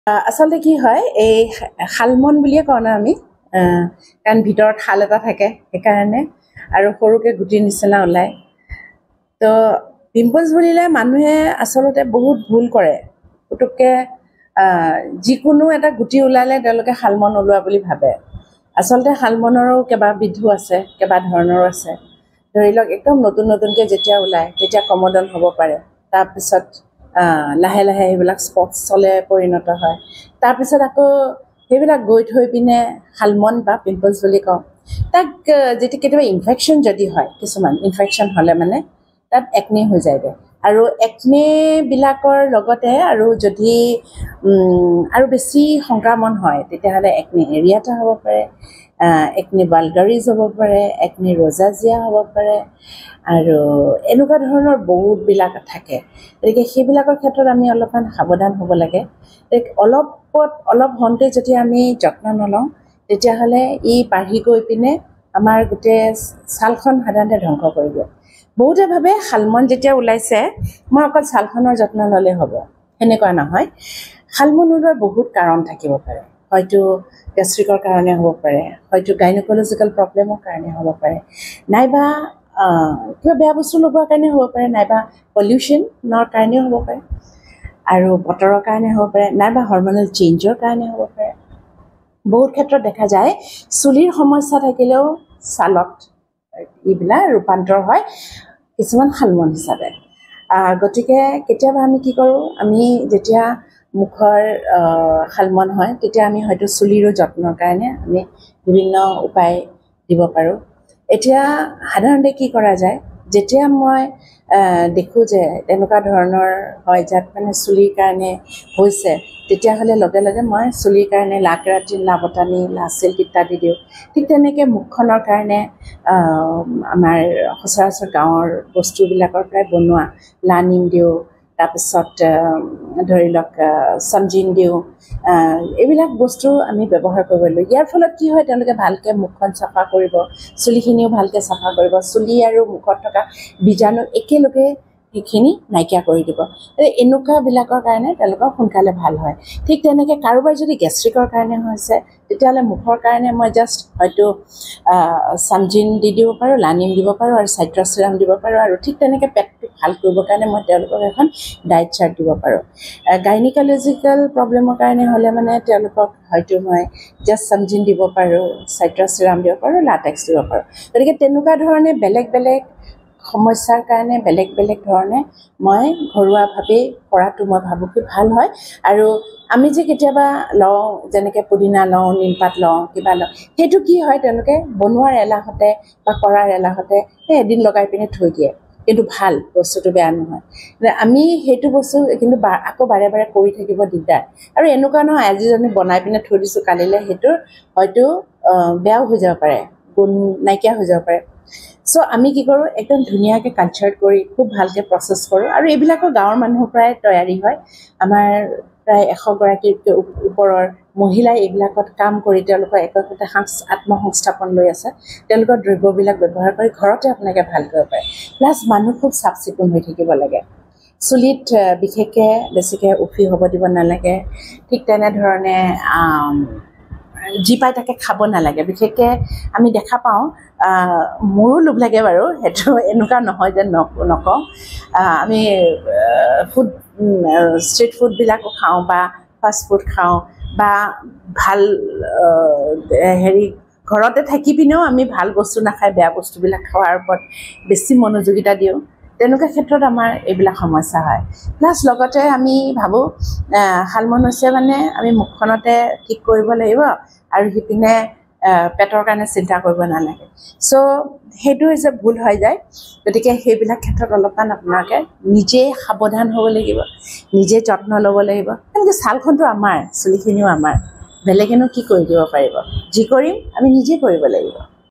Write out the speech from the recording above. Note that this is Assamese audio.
আচলতে কি হয় এই শালমন বুলিয়ে কওঁ না আমি কাৰণ ভিতৰত শাল এটা থাকে সেইকাৰণে আৰু সৰুকে গুটিৰ নিচিনা ওলায় তো পিম্পলছ বুলিলে মানুহে আচলতে বহুত ভুল কৰে পুতুককৈ যিকোনো এটা গুটি ওলালে তেওঁলোকে শালমন ওলোৱা বুলি ভাবে আচলতে শালমনৰো কেইবাবিধো আছে কেইবা ধৰণৰো আছে ধৰি লওক একদম নতুন নতুনকৈ যেতিয়া ওলায় তেতিয়া কমোডন হ'ব পাৰে তাৰপিছত লাহে লাহে সেইবিলাক স্পটছলৈ পৰিণত হয় তাৰপিছত আকৌ সেইবিলাক গৈ থৈ পিনে শালমন বা পিম্পলছ বুলি কওঁ তাক যেতিয়া কেতিয়াবা ইনফেকশ্যন যদি হয় কিছুমান ইনফেকশ্যন হ'লে মানে তাত একনি হৈ যায়গৈ আৰু একনিবিলাকৰ লগতে আৰু যদি আৰু বেছি সংক্ৰমণ হয় তেতিয়াহ'লে একনি এৰিয়াটা হ'ব পাৰে একনি ভালগাৰিজ হ'ব পাৰে একনি ৰ'জাজিয়া হ'ব পাৰে আৰু এনেকুৱা ধৰণৰ বহুতবিলাক থাকে গতিকে সেইবিলাকৰ ক্ষেত্ৰত আমি অলপমান সাৱধান হ'ব লাগে অলপ হওঁতে যদি আমি যত্ন নলওঁ তেতিয়াহ'লে ই বাঢ়ি গৈ পিনে আমাৰ গোটেই ছালখন সাধাৰণতে ধ্বংস কৰি দিয়ে বহুতে ভাবে শালমন যেতিয়া ওলাইছে মই অকল ছালখনৰ যত্ন ল'লে হ'ব সেনেকুৱা নহয় শালমন ওলোৱাৰ বহুত কাৰণ থাকিব পাৰে হয়তো গেষ্ট্ৰিকৰ কাৰণে হ'ব পাৰে হয়তো গাইনকলজিকেল প্ৰব্লেমৰ কাৰণে হ'ব পাৰে নাইবা কিবা বেয়া বস্তু লগোৱাৰ কাৰণে হ'ব পাৰে নাইবা পলিউশ্যনৰ কাৰণেও হ'ব পাৰে আৰু বতৰৰ কাৰণে হ'ব পাৰে নাইবা হৰম'নেল চেঞ্জৰ কাৰণে হ'ব পাৰে বহুত ক্ষেত্ৰত দেখা যায় চুলিৰ সমস্যা থাকিলেও ছালত এইবিলাক ৰূপান্তৰ হয় কিছুমান শালমন হিচাপে গতিকে কেতিয়াবা আমি কি কৰোঁ আমি যেতিয়া মুখৰ শালমন হয় তেতিয়া আমি হয়তো চুলিৰো যত্নৰ কাৰণে আমি বিভিন্ন উপায় দিব পাৰোঁ এতিয়া সাধাৰণতে কি কৰা যায় যেতিয়া মই দেখোঁ যে তেনেকুৱা ধৰণৰ হয় যাত মানে চুলিৰ কাৰণে হৈছে তেতিয়াহ'লে লগে লগে মই চুলিৰ কাৰণে লা কেৰাটিন লা বটানী লা চিল্ক ইত্যাদি দিওঁ ঠিক তেনেকৈ মুখখনৰ কাৰণে আমাৰ সচৰাচৰ গাঁৱৰ বস্তুবিলাকৰ পৰাই বনোৱা লা নিম দিওঁ তাৰপিছত ধৰি লওক চামজিন দিওঁ এইবিলাক বস্তু আমি ব্যৱহাৰ কৰিব লাগিব ইয়াৰ ফলত কি হয় তেওঁলোকে ভালকৈ মুখখন চাফা কৰিব চুলিখিনিও ভালকৈ চাফা কৰিব চুলি আৰু মুখত থকা বীজাণু একেলগে সেইখিনি নাইকিয়া কৰি দিব এনেকুৱাবিলাকৰ কাৰণে তেওঁলোকৰ সোনকালে ভাল হয় ঠিক তেনেকৈ কাৰোবাৰ যদি গেষ্ট্ৰিকৰ কাৰণে হৈছে তেতিয়াহ'লে মুখৰ কাৰণে মই জাষ্ট হয়তো চামজিন দি দিব পাৰোঁ লানিম দিব পাৰোঁ আৰু চাইট্ৰাছ চিৰাম দিব পাৰোঁ আৰু ঠিক তেনেকৈ পেটটো ভাল কৰিবৰ কাৰণে মই তেওঁলোকক এখন ডায়েট চাৰ্ট দিব পাৰোঁ গাইনিকলজিকেল প্ৰব্লেমৰ কাৰণে হ'লে মানে তেওঁলোকক হয়তো মই জাষ্ট চামজিন দিব পাৰোঁ চাইট্ৰাছ চিৰাম দিব পাৰোঁ লাটেক্স দিব পাৰোঁ গতিকে তেনেকুৱা ধৰণে বেলেগ বেলেগ সমস্যাৰ কাৰণে বেলেগ বেলেগ ধৰণে মই ঘৰুৱাভাৱেই কৰাটো মই ভাবোঁ কি ভাল হয় আৰু আমি যে কেতিয়াবা লওঁ যেনেকৈ পুদিনা লওঁ নিমপাত লওঁ কিবা লওঁ সেইটো কি হয় তেওঁলোকে বনোৱাৰ এলাহতে বা কৰাৰ এলাহতে সেই এদিন লগাই পিনে থৈ দিয়ে কিন্তু ভাল বস্তুটো বেয়া নহয় আমি সেইটো বস্তু কিন্তু আকৌ বাৰে বাৰে কৰি থাকিব দিগদাৰ আৰু এনেকুৱা নহয় আজি যদি বনাই পিনে থৈ দিছোঁ কালিলৈ সেইটো হয়তো বেয়াও হৈ যাব পাৰে গুণ নাইকিয়া হৈ যাব পাৰে চ' আমি কি কৰোঁ একদম ধুনীয়াকৈ কালচাৰ্ড কৰি খুব ভালকৈ প্ৰচেছ কৰোঁ আৰু এইবিলাকো গাঁৱৰ মানুহৰ পৰাই তৈয়াৰী হয় আমাৰ প্ৰায় 100গৰাকীতকৈ ওপৰৰ মহিলাই এইবিলাকত কাম কৰি তেওঁলোকৰ একোটা আত্মসংস্থাপন লৈ আছে তেওঁলোকৰ দ্ৰব্যবিলাক ব্যৱহাৰ কৰি ঘৰতে আপোনালোকে ভাল কৰিব পাৰে প্লাছ মানুহ খুব চাফ চিকুণ হৈ থাকিব লাগে চুলিত বিশেষকৈ বেছিকৈ উফি হ'ব দিব নালাগে ঠিক তেনেধৰণে যি পাই তাকে খাব নালাগে বিশেষকৈ আমি দেখা পাওঁ মোৰো লোভ লাগে বাৰু সেইটো এনেকুৱা নহয় যে নকওঁ আমি ষ্ট্ৰীট ফুডবিলাকো খাওঁ বা ফাষ্ট ফুড খাওঁ বা ভাল ঘৰতে থাকি পিনেও আমি ভাল বস্তু নাখাই বেয়া বস্তুবিলাক খোৱাৰ ওপৰত বেছি মনোযোগিতা দিওঁ তেনেকুৱা ক্ষেত্ৰত আমাৰ এইবিলাক সমস্যা হয় প্লাছ লগতে আমি ভাবোঁ শালমন হৈছে মানে আমি মুখখনতে ঠিক কৰিব লাগিব আৰু সিপিনে পেটৰ কাৰণে চিন্তা কৰিব নালাগে চ' সেইটো হৈছে ভুল হৈ যায় গতিকে সেইবিলাক ক্ষেত্ৰত অলপমান আপোনালোকে নিজে সাৱধান হ'ব লাগিব নিজে যত্ন ল'ব লাগিব কাৰণ ছালখনটো আমাৰ চুলিখিনিও আমাৰ বেলেগেনো কি কৰি দিব পাৰিব যি কৰিম আমি নিজে কৰিব লাগিব